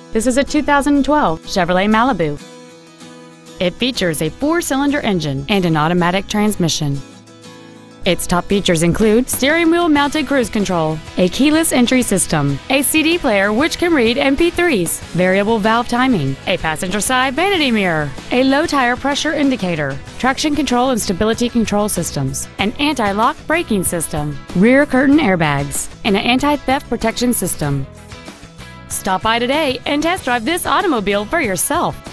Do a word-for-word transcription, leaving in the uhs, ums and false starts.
This is a two thousand twelve Chevrolet Malibu. It features a four-cylinder engine and an automatic transmission. Its top features include steering wheel mounted cruise control, a keyless entry system, a C D player which can read M P threes, variable valve timing, a passenger side vanity mirror, a low tire pressure indicator, traction control and stability control systems, an anti-lock braking system, rear curtain airbags, and an anti-theft protection system. Stop by today and test drive this automobile for yourself.